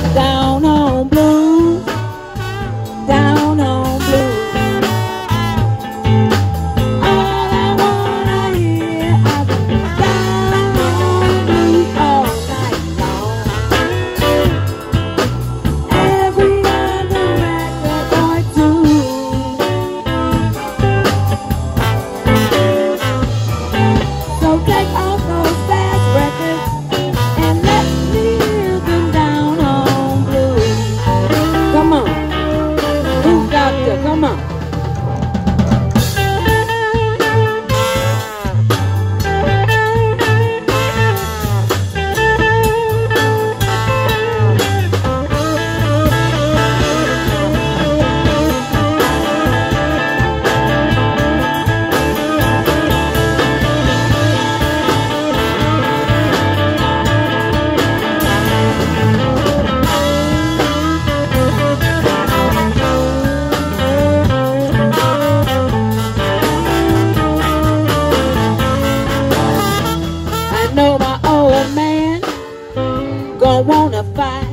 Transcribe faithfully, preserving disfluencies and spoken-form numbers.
Down on blues, down on blues. All I wanna hear, I've been down on blues all night long. Every other record boy too. So take off those fast records and let me hear them down on blues. Come on, who doctor? Come on. I know my old man gon' wanna fight.